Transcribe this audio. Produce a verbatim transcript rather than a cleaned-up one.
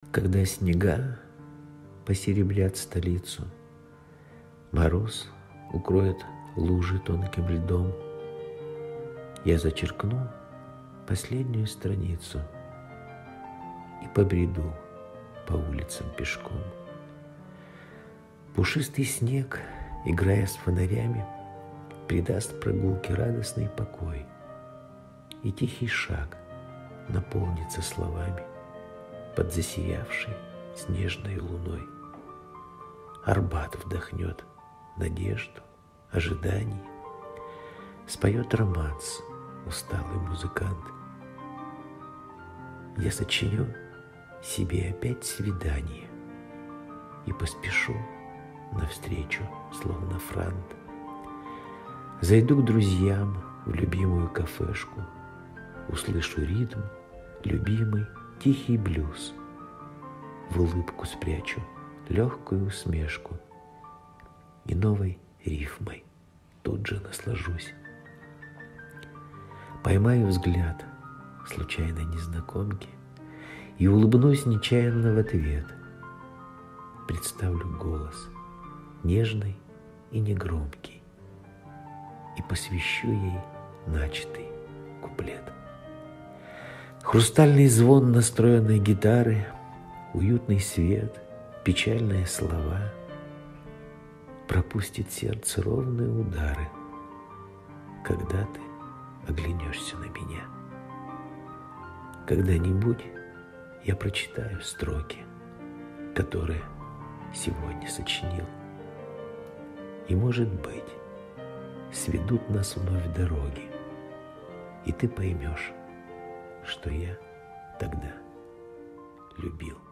Когда снега посеребрят столицу, мороз укроет лужи тонким льдом, я зачеркну последнюю страницу и побреду по улицам пешком. Пушистый снег, играя с фонарями, придаст прогулке радостный покой, и тихий шаг наполнится словами под засиявшей снежной луной. Арбат вдохнет надежду, ожидание, споет романс усталый музыкант. Я сочиню себе опять свидание и поспешу навстречу, словно франт. Зайду к друзьям в любимую кафешку, услышу ритм, любимый тихий блюз, в улыбку спрячу легкую усмешку и новой рифмой тут же наслажусь. Поймаю взгляд случайной незнакомки и улыбнусь нечаянно в ответ. Представлю голос нежный и негромкий и посвящу ей начатый куплет. Хрустальный звон настроенной гитары, уютный свет, печальные слова пропустит сердце ровные удары, когда ты оглянешься на меня. Когда-нибудь я прочитаю строки, которые сегодня сочинил, и, может быть, сведут нас вновь дороги, и ты поймешь, что я тогда любил.